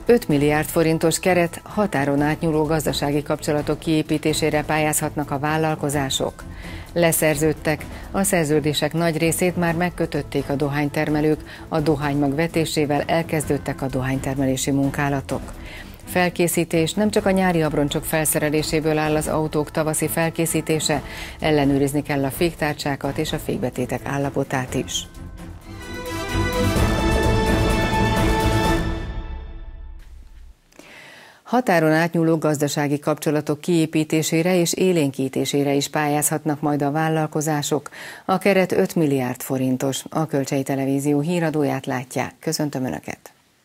5 milliárd forintos keret határon átnyúló gazdasági kapcsolatok kiépítésére pályázhatnak a vállalkozások. Leszerződtek, a szerződések nagy részét már megkötötték a dohánytermelők, a dohánymag vetésével elkezdődtek a dohánytermelési munkálatok. Felkészítés nem csak a nyári abroncsok felszereléséből áll az autók tavaszi felkészítése, ellenőrizni kell a féktárcsákat és a fékbetétek állapotát is. Határon átnyúló gazdasági kapcsolatok kiépítésére és élénkítésére is pályázhatnak majd a vállalkozások. A keret 5 milliárd forintos. A Kölcsei Televízió híradóját látják. Köszöntöm Önöket!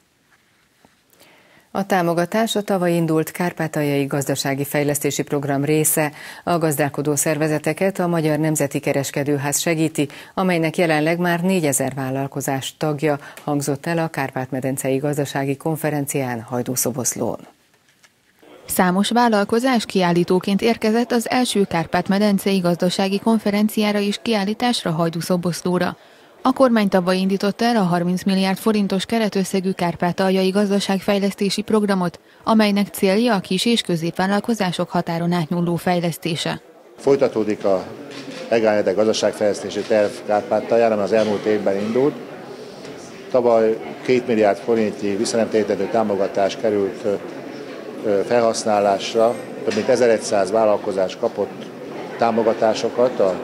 A támogatás a tavaly indult Kárpátaljai Gazdasági Fejlesztési Program része. A gazdálkodó szervezeteket a Magyar Nemzeti Kereskedőház segíti, amelynek jelenleg már 4000 vállalkozás tagja, hangzott el a Kárpát-medencei Gazdasági Konferencián Hajdúszoboszlón. Számos vállalkozás kiállítóként érkezett az első Kárpát-medencei Gazdasági Konferenciára és kiállításra Hajdúszoboszlóra. A kormány tavaly indította el a 30 milliárd forintos keretösszegű Kárpátaljai Gazdaságfejlesztési Programot, amelynek célja a kis- és középvállalkozások határon átnyúló fejlesztése. Folytatódik a EGAEDE gazdaságfejlesztési terv Kárpátalján, ami az elmúlt évben indult. Tavaly 2 milliárd forintnyi visszanemtérítendő támogatás került felhasználásra, több mint 1100 vállalkozás kapott támogatásokat, a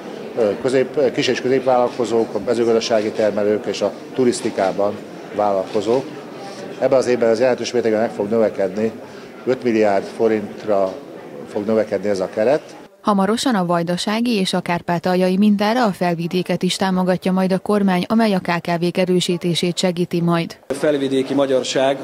kis- és középvállalkozók, a mezőgazdasági termelők és a turisztikában vállalkozók. Ebben az évben ez jelentős mértékben meg fog növekedni, 5 milliárd forintra fog növekedni ez a keret. Hamarosan a vajdasági és a kárpátaljai mintára a felvidéket is támogatja majd a kormány, amely a KKV-k erősítését segíti majd. A felvidéki magyarság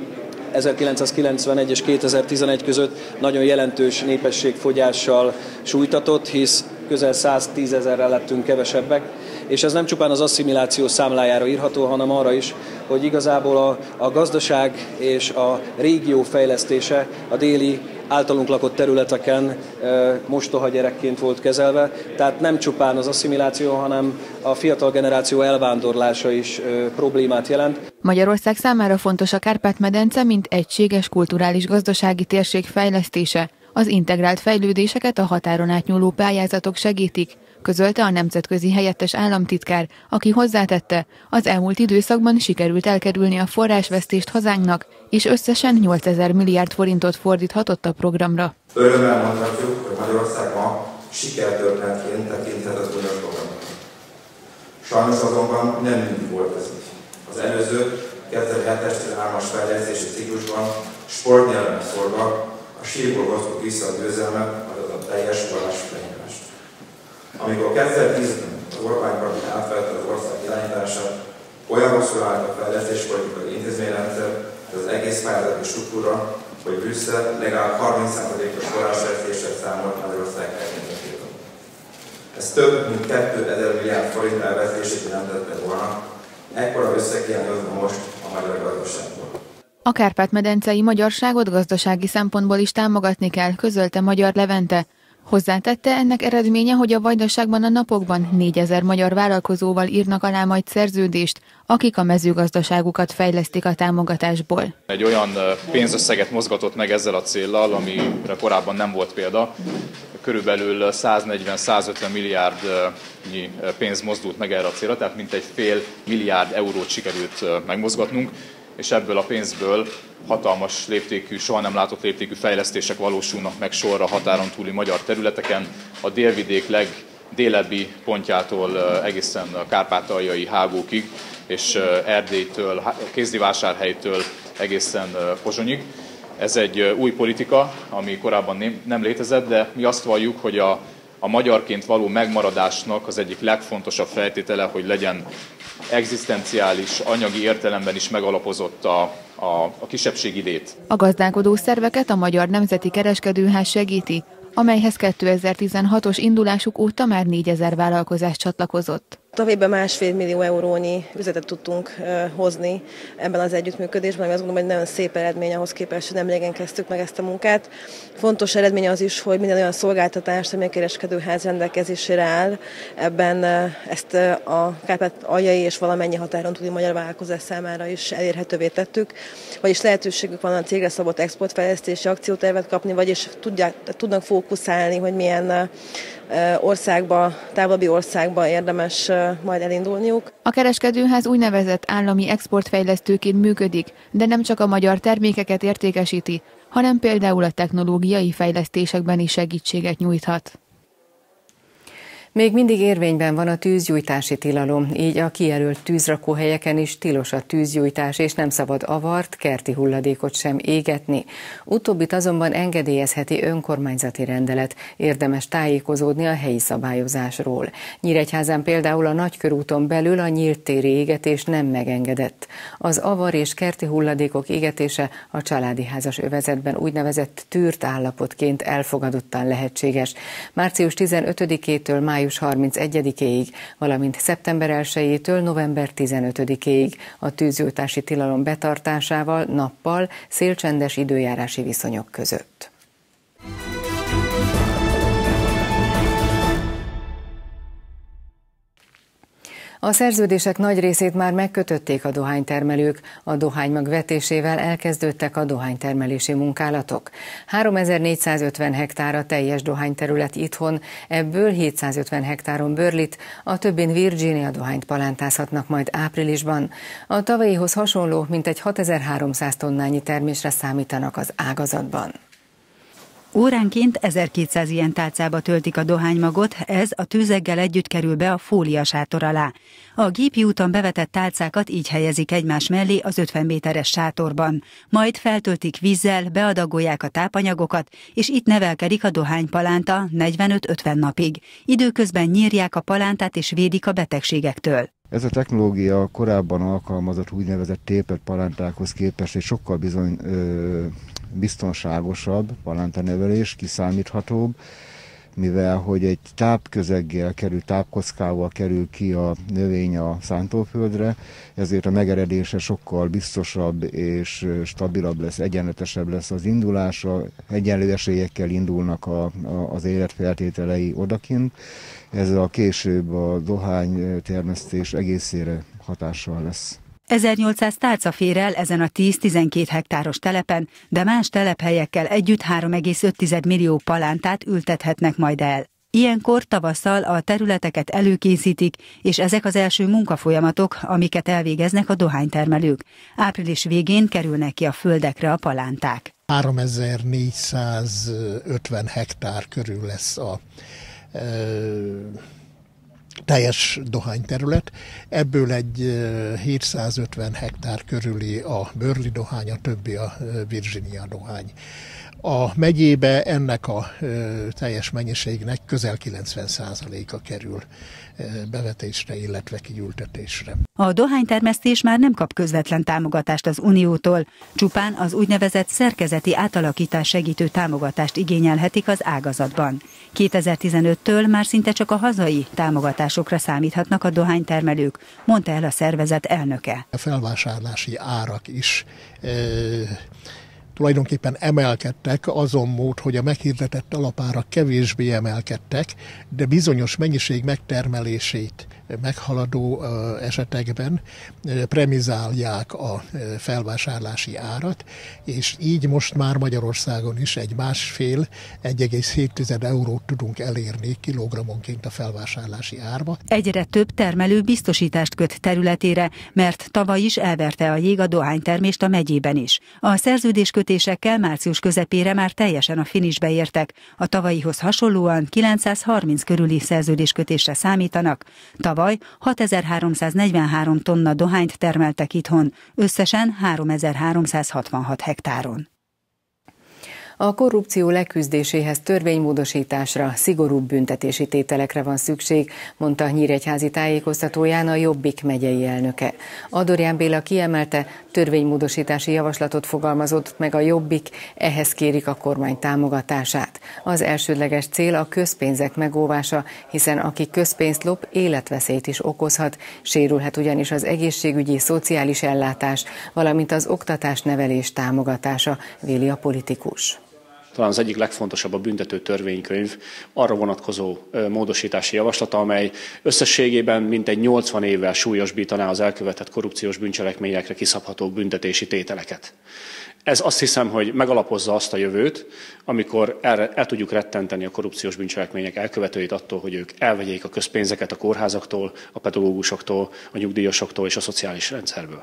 1991 és 2011 között nagyon jelentős népességfogyással sújtatott, hisz közel 110 000-rel lettünk kevesebbek, és ez nem csupán az asszimiláció számlájára írható, hanem arra is, hogy igazából a gazdaság és a régió fejlesztése a déli általunk lakott területeken mostoha gyerekként volt kezelve, tehát nem csupán az asszimiláció, hanem a fiatal generáció elvándorlása is problémát jelent. Magyarország számára fontos a Kárpát-medence, mint egységes kulturális gazdasági térség fejlesztése. Az integrált fejlődéseket a határon átnyúló pályázatok segítik, közölte a nemzetközi helyettes államtitkár, aki hozzátette, az elmúlt időszakban sikerült elkerülni a forrásvesztést hazánknak, és összesen 8000 milliárd forintot fordíthatott a programra. Örömmel mondhatjuk, hogy Magyarország ma sikertörténetként tekinthet az uniós programokra. Sajnos azonban nem mindig volt ez így. Az előző 2007-13-as fejlesztési ciklusban sportnyelven szólva a sírból hoztuk vissza a győzelmet, azaz a teljes forrásfejlesztést. Amikor 2010-ben az Orbán kormány átvette az ország irányítását, olyan rosszul állt a fejlesztéspolitikai intézményrendszer, ez az egész pályázati struktúra, hogy Brüsszel legalább 30%-os forrásvesztéssel számolt Magyarország tekintetében. Ez több mint 2000 milliárd forint elvesztését jelentette volna, ekkora összeg hiányozna most a magyar gazdaságból. A kárpát-medencei magyarságot gazdasági szempontból is támogatni kell, közölte Magyar Levente. Hozzátette, ennek eredménye, hogy a Vajdaságban a napokban 4000 magyar vállalkozóval írnak alá majd szerződést, akik a mezőgazdaságukat fejlesztik a támogatásból. Egy olyan pénzösszeget mozgatott meg ezzel a céllal, amire korábban nem volt példa. Körülbelül 140-150 milliárdnyi pénz mozdult meg erre a célra, tehát mintegy fél milliárd eurót sikerült megmozgatnunk, és ebből a pénzből hatalmas léptékű, soha nem látott léptékű fejlesztések valósulnak meg sorra határon túli magyar területeken, a délvidék legdélebbi pontjától egészen a kárpátaljai hágókig, és Erdélytől, Kézdivásárhelytől egészen Pozsonyig. Ez egy új politika, ami korábban nem létezett, de mi azt valljuk, hogy a magyarként való megmaradásnak az egyik legfontosabb feltétele, hogy legyen egzisztenciális, anyagi értelemben is megalapozott a kisebbségi lét. A gazdálkodó szerveket a Magyar Nemzeti Kereskedőház segíti, amelyhez 2016-os indulásuk óta már 4000 vállalkozás csatlakozott. Tavalyban 1,5 millió eurónyi üzletet tudtunk hozni ebben az együttműködésben, ami azt gondolom, hogy nagyon szép eredmény ahhoz képest, hogy nem régen kezdtük meg ezt a munkát. Fontos eredmény az is, hogy minden olyan szolgáltatást, ami a kereskedőház rendelkezésére áll, ebben ezt a Kárpátaljai és valamennyi határon túli magyar vállalkozás számára is elérhetővé tettük, vagyis lehetőségük van a cégre szabott exportfejlesztési akciótervet kapni, vagyis tudnak fókuszálni, hogy milyen országba, távolabbi országba érdemes majd elindulniuk. A kereskedőház úgynevezett állami exportfejlesztőként működik, de nem csak a magyar termékeket értékesíti, hanem például a technológiai fejlesztésekben is segítséget nyújthat. Még mindig érvényben van a tűzgyújtási tilalom, így a kijelölt tűzrakóhelyeken is tilos a tűzgyújtás, és nem szabad avart, kerti hulladékot sem égetni. Utóbbit azonban engedélyezheti önkormányzati rendelet, érdemes tájékozódni a helyi szabályozásról. Nyíregyházán például a Nagykörúton belül a nyílt téri égetés nem megengedett. Az avar és kerti hulladékok égetése a családi házas övezetben úgynevezett tűrt állapotként elfogadottan lehetséges. Március 15-től május 31-ig, valamint szeptember 1-től november 15-ig a tűzgyújtási tilalom betartásával nappal szélcsendes időjárási viszonyok között. A szerződések nagy részét már megkötötték a dohánytermelők, a dohánymag vetésével elkezdődtek a dohánytermelési munkálatok. 3450 hektár a teljes dohányterület itthon, ebből 750 hektáron bőrlit, a többin Virginia dohányt palántázhatnak majd áprilisban. A tavalyihoz hasonló mintegy 6300 tonnányi termésre számítanak az ágazatban. Óránként 1200 ilyen tálcába töltik a dohánymagot, ez a tűzeggel együtt kerül be a fóliasátor alá. A gépi úton bevetett tálcákat így helyezik egymás mellé az 50 méteres sátorban. Majd feltöltik vízzel, beadagolják a tápanyagokat, és itt nevelkedik a dohánypalánta 45-50 napig. Időközben nyírják a palántát és védik a betegségektől. Ez a technológia korábban alkalmazott úgynevezett tépett palántákhoz képest egy sokkal biztonságosabb palántanevelés, kiszámíthatóbb, mivel hogy egy tápközeggel tápkockával kerül ki a növény a szántóföldre, ezért a megeredése sokkal biztosabb és stabilabb lesz, egyenletesebb lesz az indulása, egyenlő esélyekkel indulnak az életfeltételei odakint. Ez a később a dohánytermesztés egészére hatással lesz. 1800 tálca fér el ezen a 10-12 hektáros telepen, de más telephelyekkel együtt 3,5 millió palántát ültethetnek majd el. Ilyenkor tavasszal a területeket előkészítik, és ezek az első munkafolyamatok, amiket elvégeznek a dohánytermelők. Április végén kerülnek ki a földekre a palánták. 3450 hektár körül lesz a teljes dohányterület, ebből egy 750 hektár körüli a Burley dohány, a többi a Virginia dohány. A megyébe ennek a teljes mennyiségnek közel 90%-a kerül bevetésre, illetve kiültetésre. A dohánytermesztés már nem kap közvetlen támogatást az Uniótól, csupán az úgynevezett szerkezeti átalakítás segítő támogatást igényelhetik az ágazatban. 2015-től már szinte csak a hazai támogatásokra számíthatnak a dohánytermelők, mondta el a szervezet elnöke. A felvásárlási árak is tulajdonképpen emelkedtek azon mód, hogy a meghirdetett alapárak kevésbé emelkedtek, de bizonyos mennyiség megtermelését meghaladó esetekben premizálják a felvásárlási árat, és így most már Magyarországon is egy 1,7 eurót tudunk elérni kilogrammonként a felvásárlási árba. Egyre több termelő biztosítást köt területére, mert tavaly is elverte a jég a dohánytermést a megyében is. A szerződéskötésekkel március közepére már teljesen a finisbe értek. A tavalyihoz hasonlóan 930 körüli szerződéskötésre számítanak. Tavaly 6343 tonna dohányt termeltek itthon, összesen 3366 hektáron. A korrupció leküzdéséhez törvénymódosításra, szigorúbb büntetési tételekre van szükség, mondta Nyíregyházi tájékoztatóján a Jobbik megyei elnöke. Adorján Béla kiemelte, Törvénymódosítási javaslatot fogalmazott meg a Jobbik, ehhez kérik a kormány támogatását. Az elsődleges cél a közpénzek megóvása, hiszen aki közpénzt lop, életveszélyt is okozhat, sérülhet ugyanis az egészségügyi, szociális ellátás, valamint az oktatás-nevelés támogatása, véli a politikus. Talán az egyik legfontosabb a büntető törvénykönyv arra vonatkozó módosítási javaslata, amely összességében mintegy 80 évvel súlyosbítaná az elkövetett korrupciós bűncselekményekre kiszabható büntetési tételeket. Ez azt hiszem, hogy megalapozza azt a jövőt, amikor el tudjuk rettenteni a korrupciós bűncselekmények elkövetőit attól, hogy ők elvegyék a közpénzeket a kórházaktól, a pedagógusoktól, a nyugdíjasoktól és a szociális rendszerből.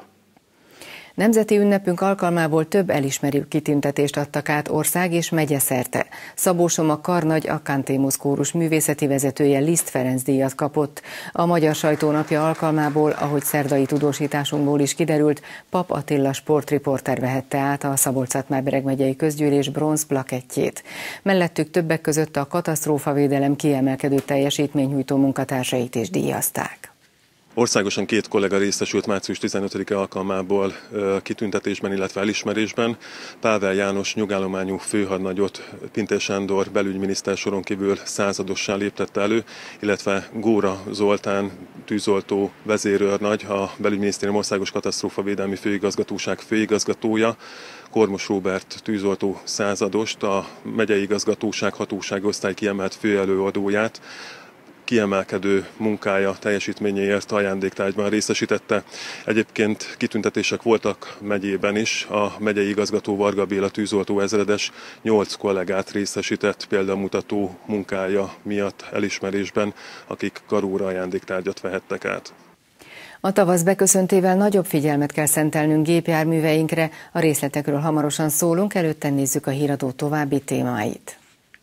Nemzeti ünnepünk alkalmából több elismerő kitüntetést adtak át ország és megyeszerte. Szabósom a Karnagy Akkantémusz kórus művészeti vezetője Liszt Ferenc díjat kapott. A Magyar Sajtónapja alkalmából, ahogy szerdai tudósításunkból is kiderült, Pap Attila sportriporter vehette át a Szabolcs-Szatmár-Bereg megyei közgyűlés bronz plakettjét. Mellettük többek között a katasztrófavédelem kiemelkedő teljesítménynyújtó munkatársait is díjazták. Országosan 2 kollega részesült március 15-e alkalmából kitüntetésben, illetve elismerésben. Pável János nyugállományú főhadnagyot Pintér Sándor belügyminiszter soron kívül századossá léptette elő, illetve Góra Zoltán tűzoltó vezérőrnagy, a belügyminisztérium országos katasztrófavédelmi főigazgatóság főigazgatója, Kormos Róbert tűzoltó századost, a megyei igazgatóság hatósági osztály kiemelt főelőadóját, kiemelkedő munkája, teljesítményéért ajándéktárgyban részesítette. Egyébként kitüntetések voltak megyében is. A megyei igazgató Varga Béla tűzoltó ezredes 8 kollégát részesített példamutató munkája miatt elismerésben, akik karóra ajándéktárgyat vehettek át. A tavasz beköszöntével nagyobb figyelmet kell szentelnünk gépjárműveinkre, a részletekről hamarosan szólunk, előtte nézzük a híradó további témáit.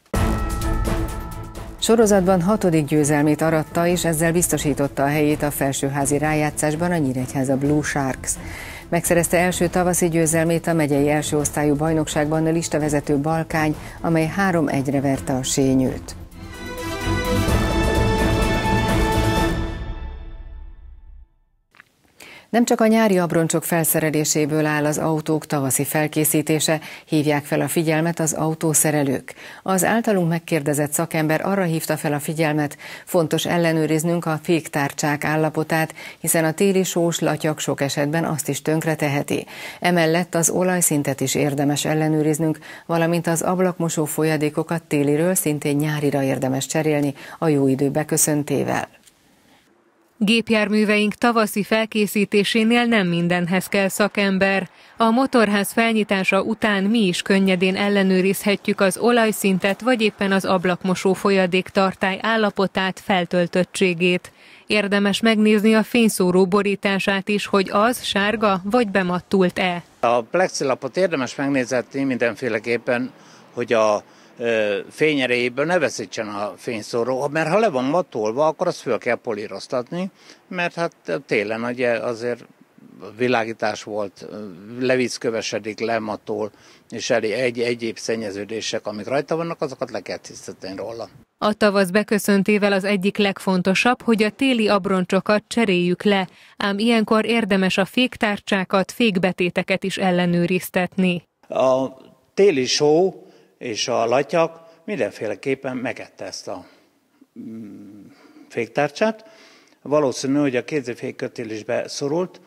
Sorozatban 6. győzelmét aratta, és ezzel biztosította a helyét a felsőházi rájátszásban a Nyíregyháza Blue Sharks. Megszerezte első tavaszi győzelmét a megyei első osztályú bajnokságban a listavezető Balkány, amely 3-1-re verte a Sényőt. Nem csak a nyári abroncsok felszereléséből áll az autók tavaszi felkészítése, hívják fel a figyelmet az autószerelők. Az általunk megkérdezett szakember arra hívta fel a figyelmet, fontos ellenőriznünk a féktárcsák állapotát, hiszen a téli sós latyak sok esetben azt is tönkreteheti. Emellett az olajszintet is érdemes ellenőriznünk, valamint az ablakmosó folyadékokat téliről szintén nyárira érdemes cserélni a jó idő beköszöntével. Gépjárműveink tavaszi felkészítésénél nem mindenhez kell szakember. A motorház felnyitása után mi is könnyedén ellenőrizhetjük az olajszintet, vagy éppen az ablakmosó folyadék tartály állapotát, feltöltöttségét. Érdemes megnézni a fényszóró borítását is, hogy az sárga vagy bemattult-e. A plexilapot érdemes megnézetni mindenféleképpen, hogy a fényerejéből ne veszítsen a fényszóró, mert ha le van mattolva, akkor azt föl kell políroztatni, mert hát télen ugye azért világítás volt, levízkövesedik, lematol, és egyéb szennyeződések, amik rajta vannak, azokat le kell tisztítani róla. A tavasz beköszöntével az egyik legfontosabb, hogy a téli abroncsokat cseréljük le, ám ilyenkor érdemes a féktárcsákat, fékbetéteket is ellenőriztetni. A téli só és a latyak mindenféleképpen megette ezt a féktárcsát. Valószínű, hogy a kézifékkötélésbe szorult,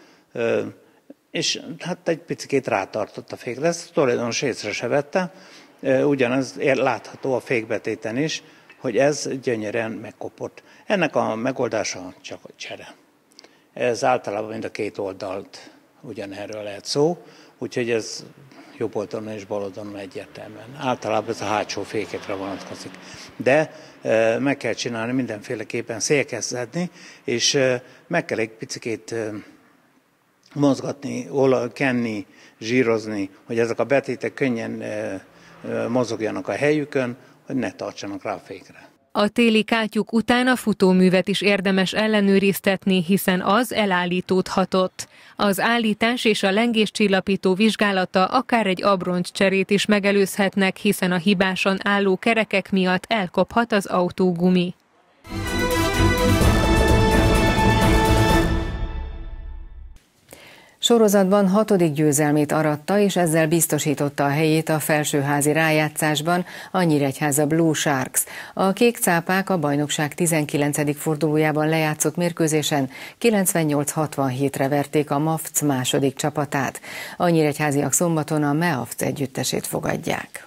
és hát egy picikét rátartott a fékre. Ezt tulajdonos észre se vette. Ugyanez látható a fékbetéten is, hogy ez gyönyörűen megkopott. Ennek a megoldása csak a csere. Ez általában mind a két oldalt ugyanerről lehet szó, úgyhogy ez jobb oldalon és bal oldalon egyértelműen. Általában ez a hátsó fékekre vonatkozik. De meg kell csinálni mindenféleképpen, szélkezdeni, és meg kell egy picikét mozgatni, kenni, zsírozni, hogy ezek a betétek könnyen mozogjanak a helyükön, hogy ne tartsanak rá a fékre. A téli kátyuk után a futóművet is érdemes ellenőriztetni, hiszen az elállítódhatott. Az állítás és a lengéscsillapító vizsgálata akár egy abroncscserét is megelőzhetnek, hiszen a hibásan álló kerekek miatt elkophat az autógumi. Sorozatban 6. győzelmét aratta, és ezzel biztosította a helyét a felsőházi rájátszásban a Nyíregyháza Blue Sharks. A kék cápák a bajnokság 19. fordulójában lejátszott mérkőzésen 98-67-re verték a MAFC második csapatát. A nyíregyháziak szombaton a MEAFC együttesét fogadják.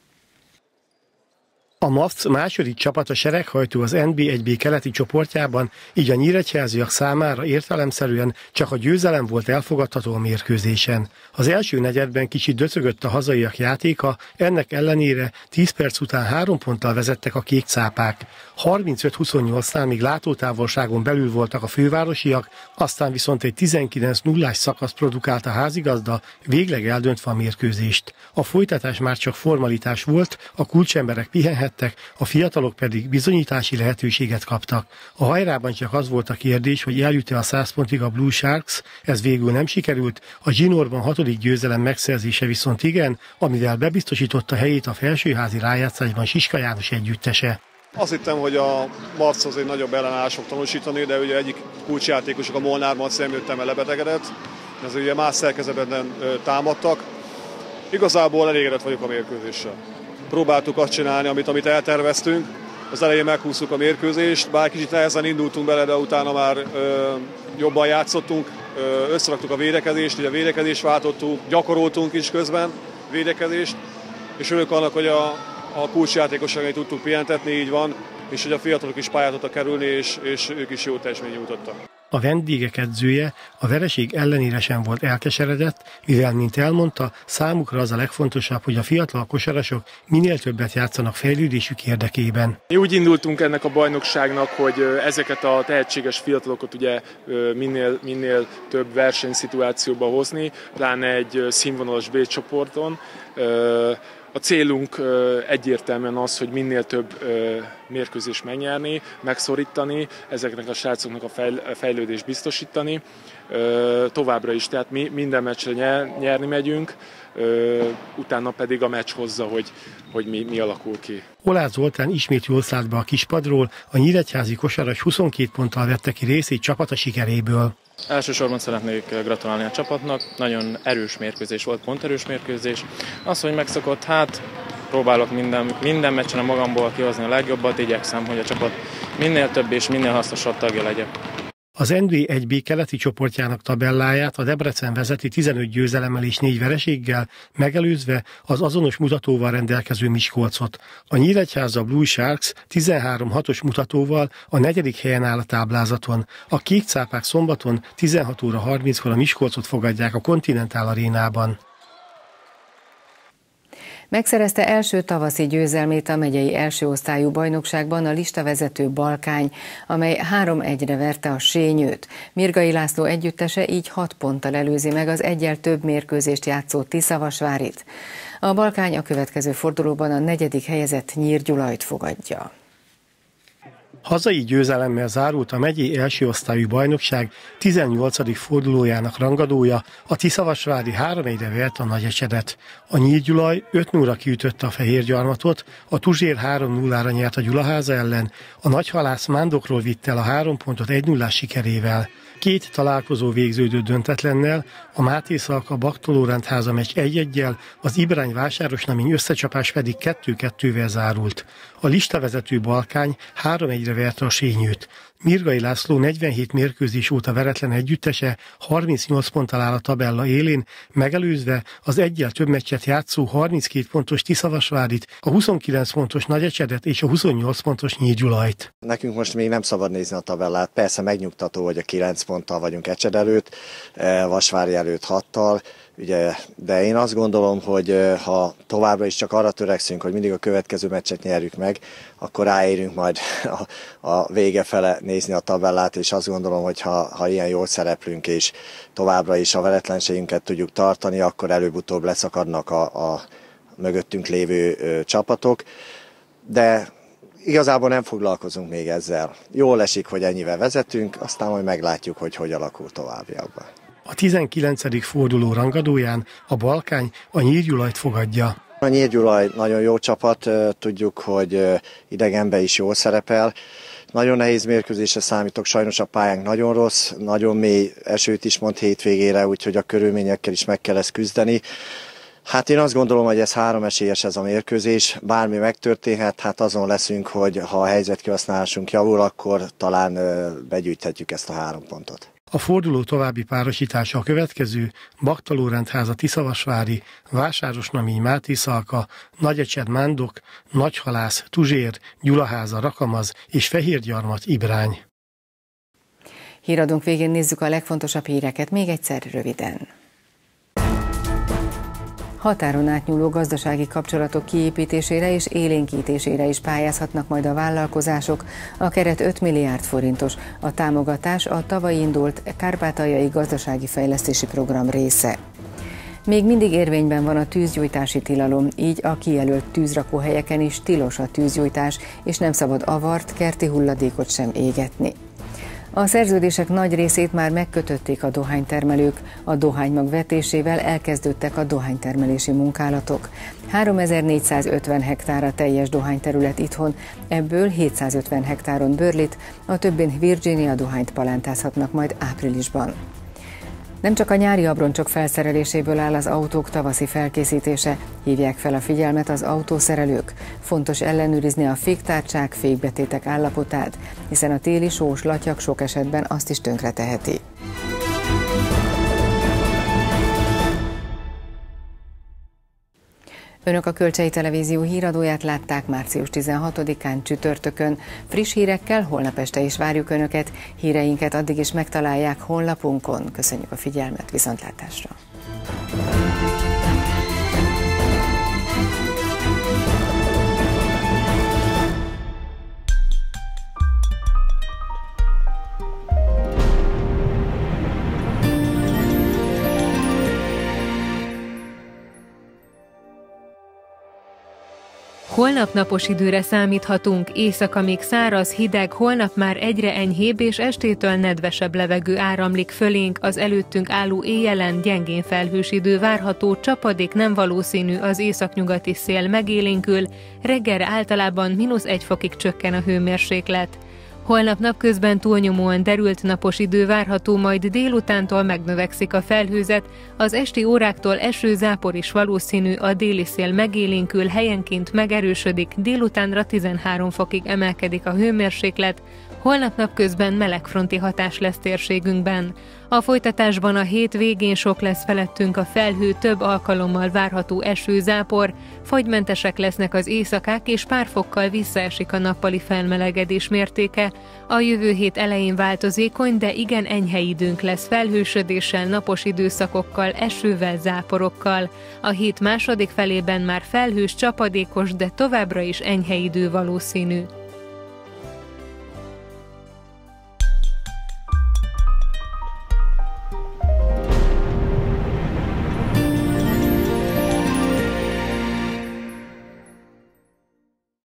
A MAFC második csapata sereghajtó az NB1B keleti csoportjában, így a nyíregyháziak számára értelemszerűen csak a győzelem volt elfogadható a mérkőzésen. Az első negyedben kicsit döcögött a hazaiak játéka, ennek ellenére 10 perc után 3 ponttal vezettek a kék cápák. 35-28-nál még látótávolságon belül voltak a fővárosiak, aztán viszont egy 19-0-ás szakasz produkált a házigazda, végleg eldöntve a mérkőzést. A folytatás már csak formalitás volt, a kulcsemberek pihenhettek, a fiatalok pedig bizonyítási lehetőséget kaptak. A hajrában csak az volt a kérdés, hogy eljut-e a 100 pontig a Blue Sharks, ez végül nem sikerült, a zsinórban 6. győzelem megszerzése viszont igen, amivel bebiztosította helyét a felsőházi rájátszásban Siska János együttese. Azt hittem, hogy a MAFC az egy nagyobb ellenállást fog tanúsítani, de ugye egyik kulcsjátékosok, a Molnár Marci nem jöttem el, lebetegedett, ez ugye más szerkezetben támadtak. Igazából elégedett vagyok a mérkőzéssel. Próbáltuk azt csinálni, amit elterveztünk, az elején meghúztuk a mérkőzést, bár kicsit nehezen indultunk bele, de utána már jobban játszottunk, összeraktuk a védekezést, ugye a védekezést váltottuk, gyakoroltunk is közben védekezést, és örülök annak, hogy a kulcsjátékosságai tudtuk pihentetni, így van, és hogy a fiatalok is pályát tudtak kerülni, és ők is jó teljesményt nyújtottak. A vendégek edzője a vereség ellenére sem volt elkeseredett, mivel, mint elmondta, számukra az a legfontosabb, hogy a fiatal kosarasok minél többet játszanak fejlődésük érdekében. Mi úgy indultunk ennek a bajnokságnak, hogy ezeket a tehetséges fiatalokat ugye minél több versenyszituációba hozni, pláne egy színvonalas B csoporton. A célunk egyértelműen az, hogy minél több mérkőzést megnyerni, megszorítani, ezeknek a srácoknak a fejlődést biztosítani. Továbbra is, tehát mi minden meccsre nyerni megyünk, utána pedig a meccs hozza, hogy mi alakul ki. Oláh Zoltán ismét jól szállt be a kispadról, a nyíregyházi kosaras 22 ponttal vette ki részét csapata sikeréből. Elsősorban szeretnék gratulálni a csapatnak, nagyon erős mérkőzés volt, ponterős mérkőzés. Az, hogy megszokott, próbálok minden meccsen a magamból kihozni a legjobbat, igyekszem, hogy a csapat minél több és minél hasznosabb tagja legyen. Az NB1B keleti csoportjának tabelláját a Debrecen vezeti 15 győzelemmel és 4 vereséggel, megelőzve az azonos mutatóval rendelkező Miskolcot. A Nyíregyháza Blue Sharks 13-6-os mutatóval a 4. helyen áll a táblázaton. A kék cápák szombaton 16 óra 30-kor a Miskolcot fogadják a Continental Arénában. Megszerezte első tavaszi győzelmét a megyei első osztályú bajnokságban a listavezető Balkány, amely 3-1-re verte a Sényőt. Mirgai László együttese így 6 ponttal előzi meg az egyel több mérkőzést játszó Tiszavasvárit. A Balkány a következő fordulóban a 4. helyezett Nyírgyulajt fogadja. Hazai győzelemmel zárult a megyei első osztályú bajnokság 18. fordulójának rangadója, a Tiszavasvári 3-1-re vert a Nagyecsedet. A Nyírgyulaj 5-0-ra kiütötte a Fehérgyarmatot, a Tuzsér 3-0-ra nyert a Gyulaháza ellen, a Nagyhalász Mándokról vitt el a 3 pontot 1-0-ás sikerével. 2 találkozó végződő döntetlennel, a Máté Szalka Baktolórántháza meccs 1-1-jel, az Ibrány Vásárosnamény összecsapás pedig 2-2-vel zárult. A listavezető Balkány 3-1-re verte a Sényőt. Mirgai László 47 mérkőzés óta veretlen együttese 38 ponttal áll a tabella élén, megelőzve az egyel több meccset játszó 32 pontos Tiszavasvárit, a 29 pontos Nagyecsedet és a 28 pontos Nyírgyulajt. Nekünk most még nem szabad nézni a tabellát, persze megnyugtató, hogy a 9 ponttal vagyunk Ecsed előtt, Vasvári előtt 6-tal, ugye, de én azt gondolom, hogy ha továbbra is csak arra törekszünk, hogy mindig a következő meccset nyerjük meg, akkor ráérünk majd a vége fele nézni a tabellát, és azt gondolom, hogy ha ilyen jól szereplünk, és továbbra is a veretlenségünket tudjuk tartani, akkor előbb-utóbb leszakadnak a mögöttünk lévő csapatok, de igazából nem foglalkozunk még ezzel. Jól esik, hogy ennyivel vezetünk, aztán majd meglátjuk, hogy alakul továbbiakban. A 19. forduló rangadóján a Balkány a Nyírgyulajt fogadja. A Nyírgyulaj nagyon jó csapat, tudjuk, hogy idegenben is jól szerepel, Nagyon nehéz mérkőzésre számítok, sajnos a pályánk nagyon rossz, nagyon mély esőt is mond hétvégére, úgyhogy a körülményekkel is meg kell ezt küzdeni. Hát én azt gondolom, hogy ez 3 esélyes ez a mérkőzés, bármi megtörténhet, hát azon leszünk, hogy ha a helyzetkihasználásunk javul, akkor talán begyűjthetjük ezt a 3 pontot. A forduló további párosítása a következő: Baktalórendháza Tiszavasvári, Vásárosnamény Mátészalka, Nagyecsed Mándok, Nagyhalász Tuzsér, Gyulaháza Rakamaz és Fehérgyarmat Ibrány. Híradónk végén nézzük a legfontosabb híreket még egyszer röviden. Határon átnyúló gazdasági kapcsolatok kiépítésére és élénkítésére is pályázhatnak majd a vállalkozások. A keret 5 milliárd forintos. A támogatás a tavaly indult Kárpátaljai Gazdasági Fejlesztési Program része. Még mindig érvényben van a tűzgyújtási tilalom, így a kijelölt tűzrakóhelyeken is tilos a tűzgyújtás, és nem szabad avart, kerti hulladékot sem égetni. A szerződések nagy részét már megkötötték a dohánytermelők, a dohánymag vetésével elkezdődtek a dohánytermelési munkálatok. 3450 hektár a teljes dohányterület itthon, ebből 750 hektáron bőrlit, a többin Virginia dohányt palántázhatnak majd áprilisban. Nem csak a nyári abroncsok felszereléséből áll az autók tavaszi felkészítése, hívják fel a figyelmet az autószerelők. Fontos ellenőrizni a féktárcsák, fékbetétek állapotát, hiszen a téli sós latyak sok esetben azt is tönkreteheti. Önök a Kölcsei Televízió híradóját látták március 16-án csütörtökön. Friss hírekkel holnap este is várjuk Önöket. Híreinket addig is megtalálják honlapunkon. Köszönjük a figyelmet, viszontlátásra! Holnap napos időre számíthatunk, éjszaka még száraz, hideg, holnap már egyre enyhébb és estétől nedvesebb levegő áramlik fölénk, az előttünk álló éjjelen gyengén felhős idő várható, csapadék nem valószínű, az északnyugati szél megélénkül, reggelre általában -1 fokig csökken a hőmérséklet. Holnap napközben túlnyomóan derült napos idő várható, majd délutántól megnövekszik a felhőzet, az esti óráktól eső-zápor is valószínű, a déli szél megélénkül, helyenként megerősödik, délutánra 13 fokig emelkedik a hőmérséklet, holnap napközben melegfronti hatás lesz térségünkben. A folytatásban a hét végén sok lesz felettünk a felhő, több alkalommal várható eső-zápor, fagymentesek lesznek az éjszakák és pár fokkal visszaesik a nappali felmelegedés mértéke. A jövő hét elején változékony, de igen enyhe időnk lesz felhősödéssel, napos időszakokkal, esővel, záporokkal. A hét második felében már felhős, csapadékos, de továbbra is enyhe idő valószínű.